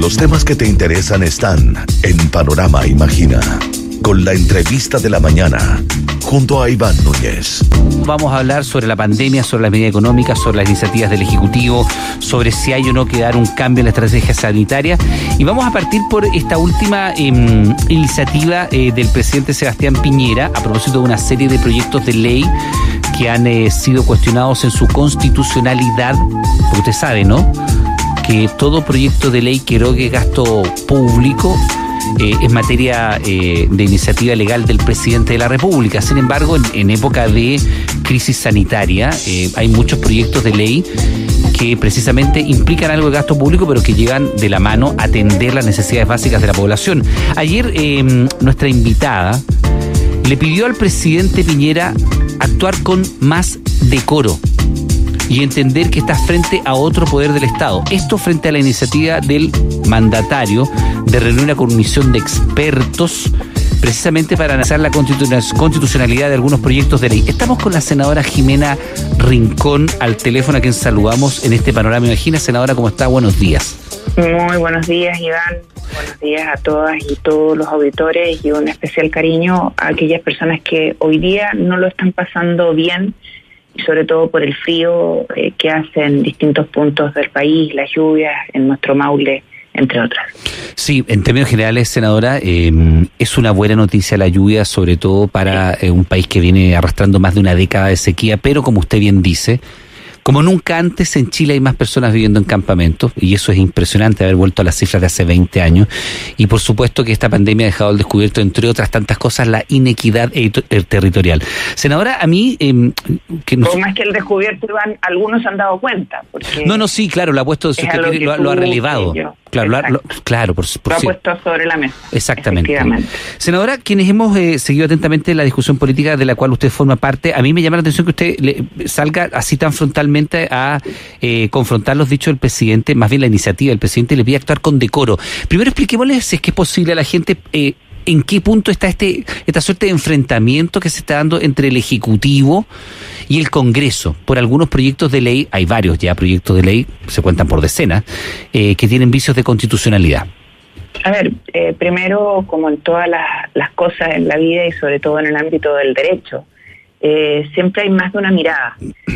Los temas que te interesan están en Panorama Imagina, con la entrevista de la mañana, junto a Iván Núñez. Vamos a hablar sobre la pandemia, sobre las medidas económicas, sobre las iniciativas del Ejecutivo, sobre si hay o no que dar un cambio en la estrategia sanitaria. Y vamos a partir por esta última iniciativa del presidente Sebastián Piñera, a propósito de una serie de proyectos de ley que han sido cuestionados en su constitucionalidad, porque usted sabe, ¿no?, que todo proyecto de ley que erogue gasto público es materia de iniciativa legal del presidente de la República. Sin embargo, en época de crisis sanitaria hay muchos proyectos de ley que precisamente implican algo de gasto público, pero que llegan de la mano a atender las necesidades básicas de la población. Ayer nuestra invitada le pidió al presidente Piñera actuar con más decoro y entender que está frente a otro poder del Estado. Esto frente a la iniciativa del mandatario de reunir una comisión de expertos precisamente para analizar la constitucionalidad de algunos proyectos de ley. Estamos con la senadora Jimena Rincón al teléfono, a quien saludamos en este Panorama Imagina. Senadora, ¿cómo está? Buenos días. Muy buenos días, Iván. Buenos días a todas y todos los auditores, y un especial cariño a aquellas personas que hoy día no lo están pasando bien, y sobre todo por el frío que hace en distintos puntos del país, las lluvias en nuestro Maule, entre otras. Sí, en términos generales, senadora, es una buena noticia la lluvia, sobre todo para un país que viene arrastrando más de una década de sequía, pero como usted bien dice, como nunca antes en Chile hay más personas viviendo en campamentos, y eso es impresionante, haber vuelto a las cifras de hace 20 años. Y por supuesto que esta pandemia ha dejado al descubierto, entre otras tantas cosas, la inequidad territorial. Senadora, a mí... Por más que el descubierto, Iván, algunos se han dado cuenta. Porque no, sí, claro, lo ha puesto, lo ha relevado. Claro, lo ha puesto sobre la mesa. Exactamente. Senadora, quienes hemos seguido atentamente la discusión política de la cual usted forma parte, a mí me llama la atención que usted salga así tan frontalmente a confrontar los dichos del presidente, más bien la iniciativa del presidente, y le pide actuar con decoro. Primero expliquémosle si es que es posible a la gente en qué punto está esta suerte de enfrentamiento que se está dando entre el Ejecutivo y el Congreso por algunos proyectos de ley. Hay varios ya proyectos de ley, se cuentan por decenas, que tienen vicios de constitucionalidad. A ver, primero, como en todas las cosas en la vida y sobre todo en el ámbito del derecho, siempre hay más de una mirada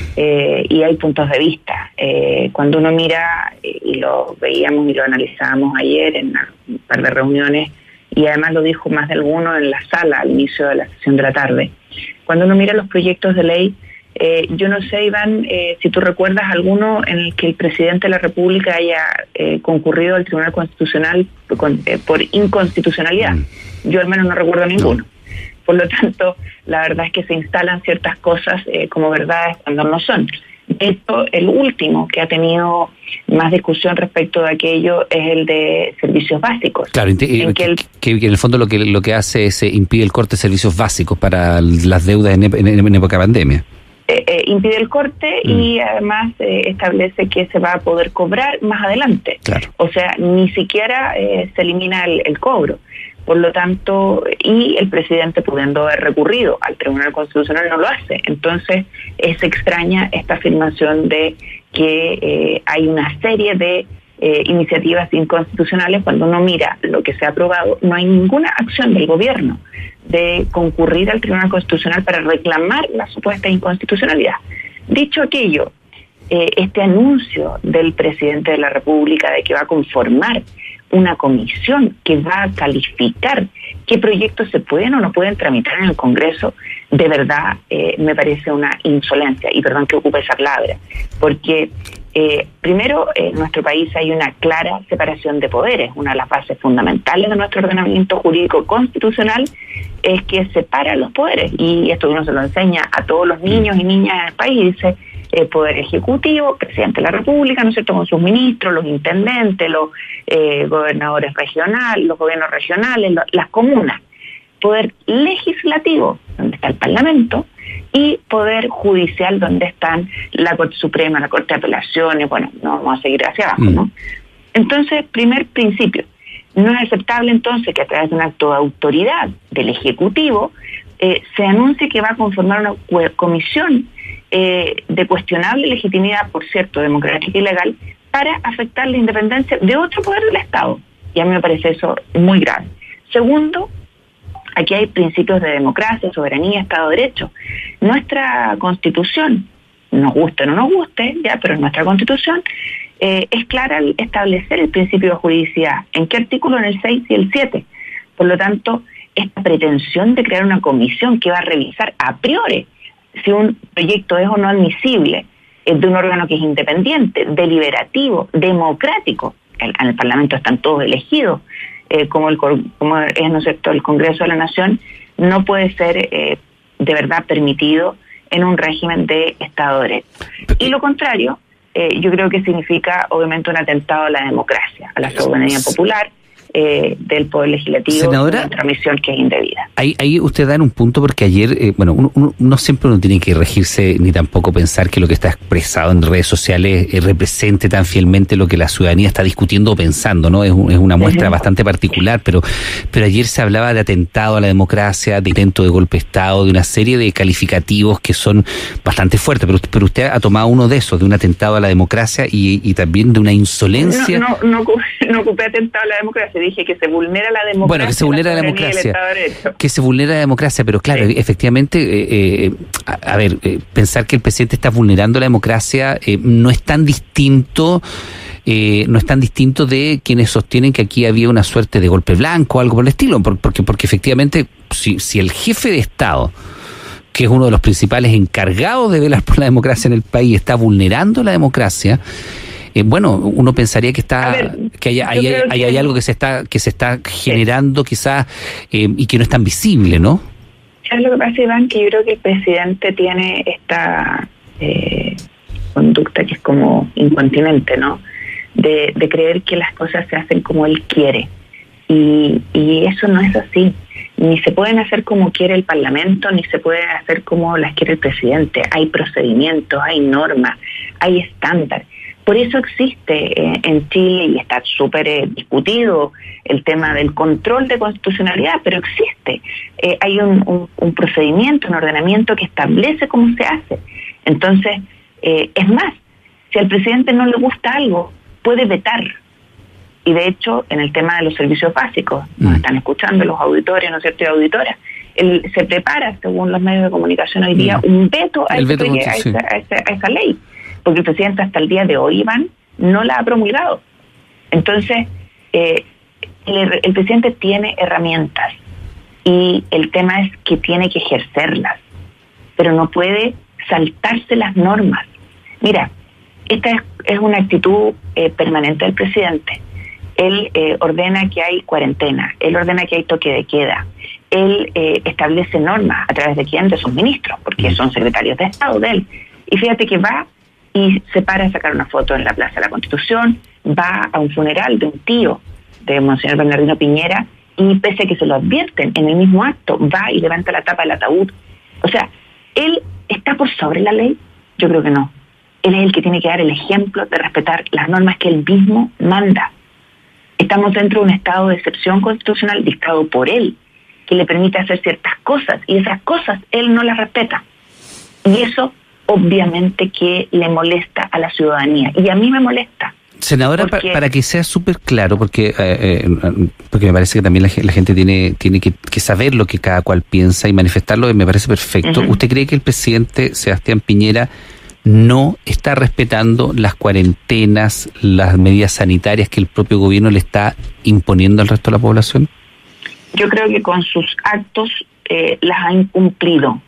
y hay puntos de vista. Cuando uno mira, y lo veíamos y lo analizábamos ayer en un par de reuniones, y además lo dijo más de alguno en la sala al inicio de la sesión de la tarde, cuando uno mira los proyectos de ley, yo no sé, Iván, si tú recuerdas alguno en el que el presidente de la República haya concurrido al Tribunal Constitucional por inconstitucionalidad. Yo al menos no recuerdo ninguno. Por lo tanto, la verdad es que se instalan ciertas cosas como verdades cuando no son. Esto, el último que ha tenido más discusión respecto de aquello es el de servicios básicos. Claro, que en el fondo lo que hace es impide el corte de servicios básicos para las deudas en época de pandemia. Impide el corte y además establece que se va a poder cobrar más adelante. Claro. O sea, ni siquiera se elimina el cobro. Por lo tanto, y el presidente, pudiendo haber recurrido al Tribunal Constitucional, no lo hace. Entonces, es extraña esta afirmación de que hay una serie de iniciativas inconstitucionales. Cuando uno mira lo que se ha aprobado, no hay ninguna acción del gobierno de concurrir al Tribunal Constitucional para reclamar la supuesta inconstitucionalidad. Dicho aquello, este anuncio del presidente de la República de que va a conformar una comisión que va a calificar qué proyectos se pueden o no pueden tramitar en el Congreso, de verdad me parece una insolencia, y perdón que ocupe esa palabra, porque primero en nuestro país hay una clara separación de poderes. Una de las bases fundamentales de nuestro ordenamiento jurídico constitucional es que separa los poderes, y esto uno se lo enseña a todos los niños y niñas en el país. Dice Poder Ejecutivo, Presidente de la República, ¿no es cierto?, con sus ministros, los intendentes, los gobernadores regionales, los gobiernos regionales, las comunas. Poder Legislativo, donde está el Parlamento, y Poder Judicial, donde están la Corte Suprema, la Corte de Apelaciones. Bueno, no vamos a seguir hacia abajo, ¿no? Entonces, primer principio, no es aceptable entonces que a través de un acto de autoridad del Ejecutivo se anuncie que va a conformar una comisión de cuestionable legitimidad, por cierto, democrática y legal, para afectar la independencia de otro poder del Estado. Y a mí me parece eso muy grave. Segundo, aquí hay principios de democracia, soberanía, Estado de Derecho. Nuestra Constitución, nos guste o no nos guste, ya, pero nuestra Constitución es clara al establecer el principio de juridicidad. ¿En qué artículo? En el 6 y el 7. Por lo tanto, esta pretensión de crear una comisión que va a revisar a priori si un proyecto es o no admisible de un órgano que es independiente, deliberativo, democrático. En el Parlamento están todos elegidos, como es, ¿no es cierto?, el Congreso de la Nación, no puede ser de verdad permitido en un régimen de Estado de Derecho. Y lo contrario, yo creo que significa obviamente un atentado a la democracia, a la soberanía popular del Poder Legislativo, senadora, una misión que es indebida. Ahí usted da en un punto, porque ayer, no siempre uno tiene que regirse ni tampoco pensar que lo que está expresado en redes sociales represente tan fielmente lo que la ciudadanía está discutiendo o pensando, ¿no? Es una muestra bastante particular, pero ayer se hablaba de atentado a la democracia, de intento de golpe de Estado, de una serie de calificativos que son bastante fuertes, pero usted ha tomado uno de esos, de un atentado a la democracia y también de una insolencia. No ocupé atentado a la democracia. Dije que se vulnera la democracia. Bueno, que se vulnera la democracia. Que se vulnera la democracia, pero claro, sí, efectivamente, pensar que el presidente está vulnerando la democracia no es tan distinto de quienes sostienen que aquí había una suerte de golpe blanco o algo por el estilo, porque efectivamente, si el jefe de Estado, que es uno de los principales encargados de velar por la democracia en el país, está vulnerando la democracia, uno pensaría que hay algo que se está generando quizás y que no es tan visible, ¿no? Es lo que pasa, Iván, que yo creo que el presidente tiene esta conducta que es como incontinente, ¿no? De creer que las cosas se hacen como él quiere. Y eso no es así. Ni se pueden hacer como quiere el Parlamento, ni se puede hacer como las quiere el presidente. Hay procedimientos, hay normas, hay estándares. Por eso existe en Chile, y está súper discutido, el tema del control de constitucionalidad, pero existe. Hay un procedimiento, un ordenamiento que establece cómo se hace. Entonces, es más, si al presidente no le gusta algo, puede vetar. Y de hecho, en el tema de los servicios básicos, nos están escuchando los auditores, ¿no es cierto?, y auditoras, él se prepara, según los medios de comunicación hoy día, un veto a esa ley. Porque el presidente hasta el día de hoy, Iván, no la ha promulgado. Entonces, el presidente tiene herramientas y el tema es que tiene que ejercerlas, pero no puede saltarse las normas. Mira, esta es una actitud permanente del presidente. Él ordena que hay cuarentena, él ordena que hay toque de queda, él establece normas a través de quién, de sus ministros, porque son secretarios de Estado de él. Y fíjate que va y se para a sacar una foto en la Plaza de la Constitución, va a un funeral de un tío de Monseñor Bernardino Piñera y pese a que se lo advierten en el mismo acto, va y levanta la tapa del ataúd. O sea, ¿él está por sobre la ley? Yo creo que no. Él es el que tiene que dar el ejemplo de respetar las normas que él mismo manda. Estamos dentro de un estado de excepción constitucional dictado por él, que le permite hacer ciertas cosas y esas cosas él no las respeta. Y eso obviamente que le molesta a la ciudadanía, y a mí me molesta. Senadora, para que sea súper claro, porque me parece que también la gente tiene que saber lo que cada cual piensa y manifestarlo, y me parece perfecto. ¿Usted cree que el presidente Sebastián Piñera no está respetando las cuarentenas, las medidas sanitarias que el propio gobierno le está imponiendo al resto de la población? Yo creo que con sus actos las ha incumplido.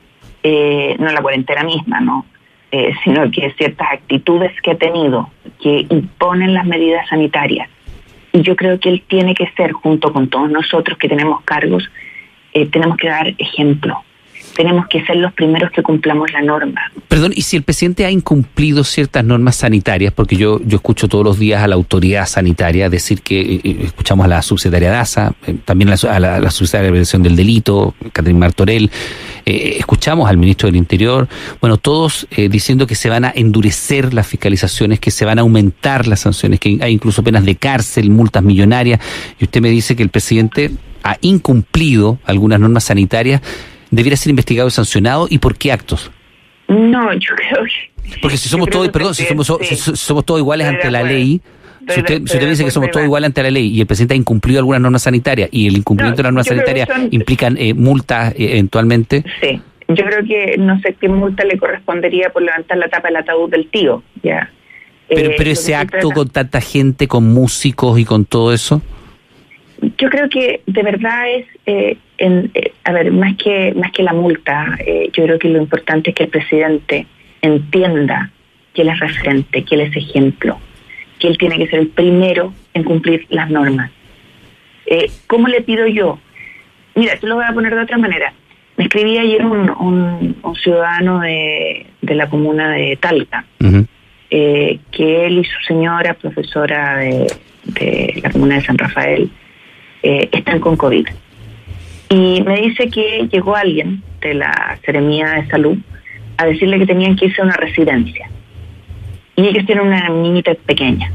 No la cuarentena misma, ¿no? Sino que ciertas actitudes que ha tenido que imponen las medidas sanitarias. Y yo creo que él tiene que ser, junto con todos nosotros que tenemos cargos, tenemos que dar ejemplo. Tenemos que ser los primeros que cumplamos la norma. Perdón, y si el presidente ha incumplido ciertas normas sanitarias, porque yo escucho todos los días a la autoridad sanitaria decir que, escuchamos a la subsecretaria Daza, también a la subsecretaria de Prevención del Delito, Catherine Martorell, escuchamos al ministro del Interior, bueno, todos diciendo que se van a endurecer las fiscalizaciones, que se van a aumentar las sanciones, que hay incluso penas de cárcel, multas millonarias, y usted me dice que el presidente ha incumplido algunas normas sanitarias. ¿Debiera ser investigado y sancionado? ¿Y por qué actos? No, yo creo que... Porque si somos todos, perdón, si somos todos iguales ante la ley, si usted dice que somos todos iguales ante la ley y el presidente ha incumplido algunas normas sanitarias y el incumplimiento de las normas sanitarias implican multas eventualmente... Sí, yo creo que no sé qué multa le correspondería por levantar la tapa del ataúd del tío, ya. Pero ese acto con tanta gente, con músicos y con todo eso... Yo creo que de verdad es, a ver, más que la multa, yo creo que lo importante es que el presidente entienda que él es referente, que él es ejemplo, que él tiene que ser el primero en cumplir las normas. ¿Cómo le pido yo? Mira, te lo voy a poner de otra manera. Me escribí ayer un ciudadano de la comuna de Talca, uh-huh. Que él y su señora, profesora de la comuna de San Rafael, están con COVID. Y me dice que llegó alguien de la Seremía de Salud a decirle que tenían que irse a una residencia. Y ellos tienen una niñita pequeña.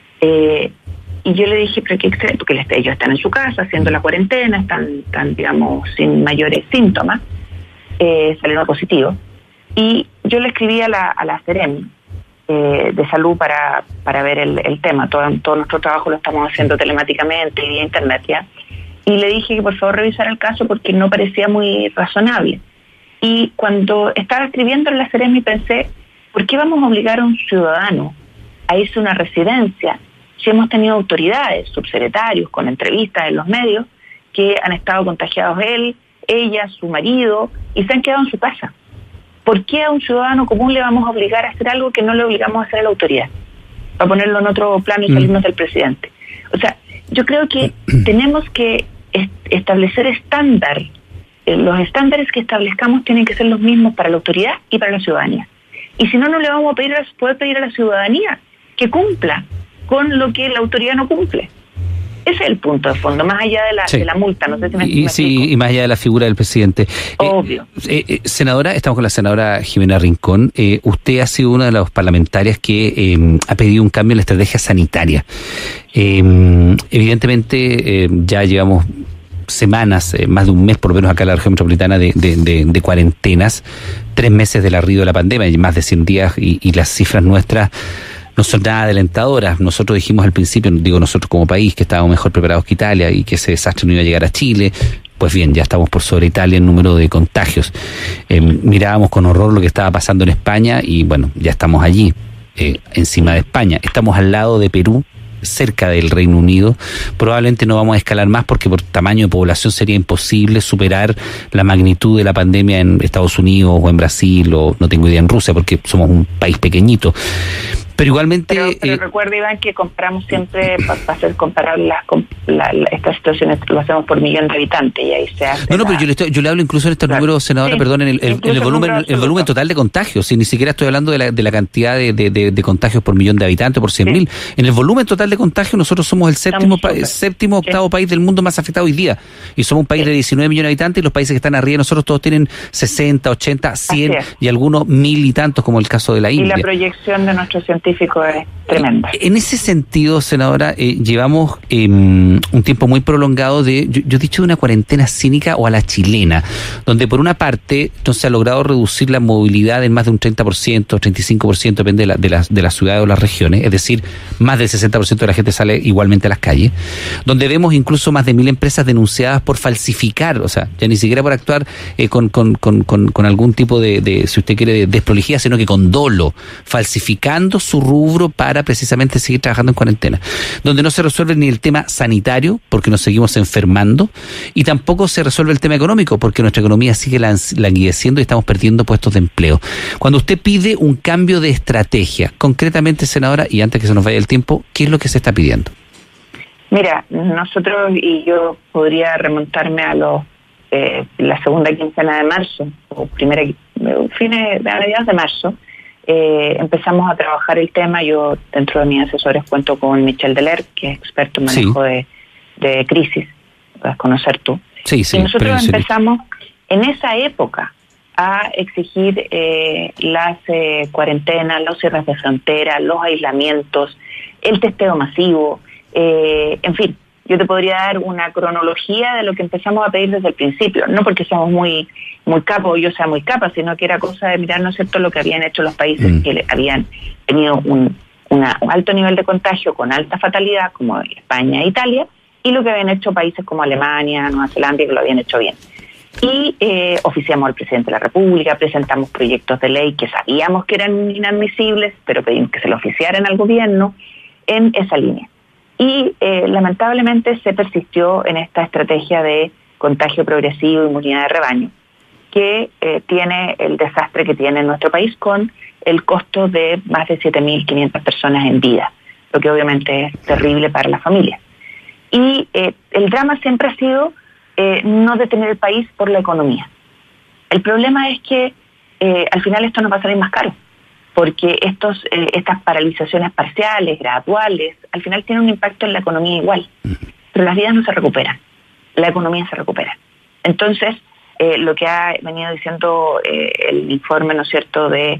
Y yo le dije, pero qué extraño, porque ellos están en su casa haciendo la cuarentena, están digamos, sin mayores síntomas, salieron positivos. Y yo le escribí a la Seremi de Salud para ver el tema. Todo nuestro trabajo lo estamos haciendo telemáticamente y vía internet ya. Y le dije que por favor revisara el caso porque no parecía muy razonable. Y cuando estaba escribiendo en la Seremi pensé, ¿por qué vamos a obligar a un ciudadano a irse a una residencia si hemos tenido autoridades, subsecretarios, con entrevistas en los medios, que han estado contagiados él, ella, su marido, y se han quedado en su casa? ¿Por qué a un ciudadano común le vamos a obligar a hacer algo que no le obligamos a hacer a la autoridad? Para ponerlo en otro plano y salirnos del presidente. O sea, yo creo que tenemos que establecer estándar. Los estándares que establezcamos tienen que ser los mismos para la autoridad y para la ciudadanía. Y si no, no le vamos a poder pedir a la ciudadanía que cumpla con lo que la autoridad no cumple. Ese es el punto de fondo, más allá de la multa. No sé si me explico. Y más allá de la figura del presidente. Obvio. Senadora, estamos con la senadora Jimena Rincón. Usted ha sido una de las parlamentarias que ha pedido un cambio en la estrategia sanitaria. Evidentemente, ya llevamos semanas, más de un mes por lo menos acá en la región metropolitana de cuarentenas, 3 meses del arribo de la pandemia, y más de 100 días, y las cifras nuestras no son nada alentadoras. Nosotros dijimos al principio, digo nosotros como país, que estábamos mejor preparados que Italia y que ese desastre no iba a llegar a Chile. Pues bien, ya estamos por sobre Italia en número de contagios. Mirábamos con horror lo que estaba pasando en España y bueno, ya estamos allí, encima de España. Estamos al lado de Perú, cerca del Reino Unido. Probablemente no vamos a escalar más porque por tamaño de población sería imposible superar la magnitud de la pandemia en Estados Unidos o en Brasil o no tengo idea en Rusia porque somos un país pequeñito. Pero igualmente... Pero recuerda, Iván, que comparamos siempre, para hacer comparar estas situaciones, lo hacemos por millón de habitantes y ahí se hace... No, pero yo le hablo incluso en estos números, senadora, sí, perdón, en el volumen total de contagios. Si ni siquiera estoy hablando de la cantidad de contagios por millón de habitantes, por 100.000. En el volumen total de contagios nosotros somos el séptimo, octavo país del mundo más afectado hoy día. Y somos un país de 19 millones de habitantes y los países que están arriba de nosotros todos tienen 60, 80, 100 y algunos 1.000 y tantos, como el caso de la India. Y la proyección de nuestros científicos es tremenda. En ese sentido, senadora, llevamos un tiempo muy prolongado yo he dicho de una cuarentena cínica o a la chilena, donde por una parte no se ha logrado reducir la movilidad en más de un 30%, 35%, depende de las ciudades o las regiones, es decir, más del 60% de la gente sale igualmente a las calles, donde vemos incluso más de 1.000 empresas denunciadas por falsificar, o sea, ya ni siquiera por actuar con algún tipo de, si usted quiere, de desprolijidad, sino que con dolo, falsificando su rubro para precisamente seguir trabajando en cuarentena, donde no se resuelve ni el tema sanitario, porque nos seguimos enfermando, y tampoco se resuelve el tema económico, porque nuestra economía sigue languideciendo y estamos perdiendo puestos de empleo. Cuando usted pide un cambio de estrategia, concretamente, senadora, y antes que se nos vaya el tiempo, ¿qué es lo que se está pidiendo? Mira, nosotros, y yo podría remontarme a la segunda quincena de marzo, o mediados de marzo, empezamos a trabajar el tema. Yo, dentro de mis asesores, cuento con Michel Deler, que es experto en manejo de crisis, puedes conocer tú. Sí, y nosotros empezamos en esa época a exigir las cuarentenas, los cierres de frontera, los aislamientos, el testeo masivo, en fin. yo te podría dar una cronología de lo que empezamos a pedir desde el principio, no porque somos muy capos o yo sea muy capa, sino que era cosa de mirar, ¿no es cierto?, lo que habían hecho los países que habían tenido un alto nivel de contagio con alta fatalidad, como España e Italia, y lo que habían hecho países como Alemania, Nueva Zelanda, que lo habían hecho bien. Y oficiamos al presidente de la República, presentamos proyectos de ley que sabíamos que eran inadmisibles, pero pedimos que se lo oficiaran al gobierno en esa línea. Y lamentablemente se persistió en esta estrategia de contagio progresivo, inmunidad de rebaño, que tiene el desastre que tiene en nuestro país con el costo de más de 7.500 personas en vida, lo que obviamente es terrible para la familia. Y el drama siempre ha sido no detener el país por la economía. El problema es que al final esto nos va a salir más caro, porque estas paralizaciones parciales, graduales, al final tienen un impacto en la economía igual, pero las vidas no se recuperan, la economía se recupera. Entonces, lo que ha venido diciendo el informe, ¿no es cierto?, de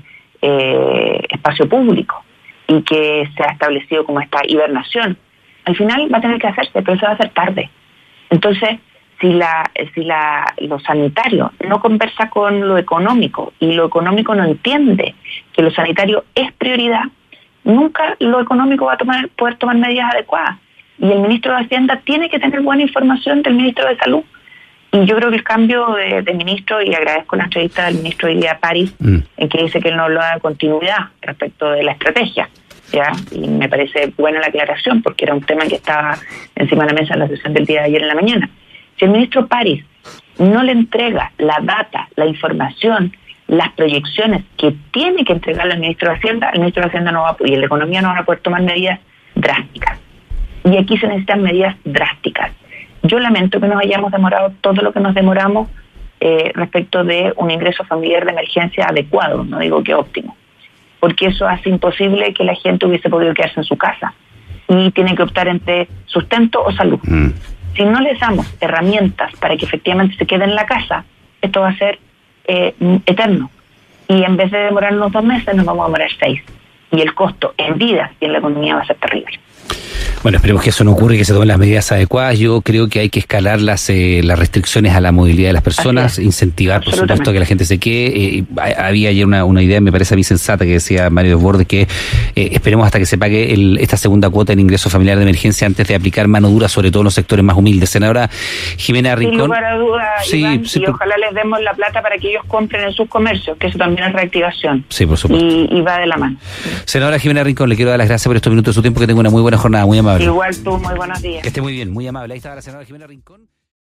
espacio público, y que se ha establecido como esta hibernación, al final va a tener que hacerse, pero se va a hacer tarde. Entonces, si lo sanitario no conversa con lo económico y lo económico no entiende que lo sanitario es prioridad, nunca lo económico va a poder tomar medidas adecuadas. Y el ministro de Hacienda tiene que tener buena información del ministro de Salud. Y yo creo que el cambio de ministro, y agradezco la entrevista del ministro Ilya París, en que dice que él no habla de continuidad respecto de la estrategia, ¿ya? Y me parece buena la aclaración, porque era un tema que estaba encima de la mesa en la sesión del día de ayer en la mañana. Si el ministro París no le entrega la data, la información, las proyecciones que tiene que entregarle al ministro de Hacienda, el ministro de Hacienda no va y la economía no van a poder tomar medidas drásticas. Y aquí se necesitan medidas drásticas. Yo lamento que nos hayamos demorado todo lo que nos demoramos respecto de un ingreso familiar de emergencia adecuado, no digo que óptimo, porque eso hace imposible que la gente hubiese podido quedarse en su casa y tiene que optar entre sustento o salud. Si no les damos herramientas para que efectivamente se queden en la casa, esto va a ser eterno. Y en vez de demorarnos 2 meses, nos vamos a demorar 6. Y el costo en vidas y en la economía va a ser terrible. Bueno, esperemos que eso no ocurra y que se tomen las medidas adecuadas. Yo creo que hay que escalar las restricciones a la movilidad de las personas, incentivar, por supuesto, que la gente se quede. Había ayer una idea, me parece a mí sensata, que decía Mario Desbordes, que esperemos hasta que se pague esta segunda cuota en ingreso familiar de emergencia antes de aplicar mano dura, sobre todo en los sectores más humildes. Senadora Jimena Rincón. Sin lugar a dudas, Iván, y ojalá les demos la plata para que ellos compren en sus comercios, que eso también es reactivación. Sí, por supuesto. Y va de la mano. Senadora Jimena Rincón, le quiero dar las gracias por estos minutos de su tiempo, que tenga una muy buena jornada, muy amable. Igual tú, muy buenos días. Que esté muy bien, muy amable. Ahí estaba la senadora Jimena Rincón.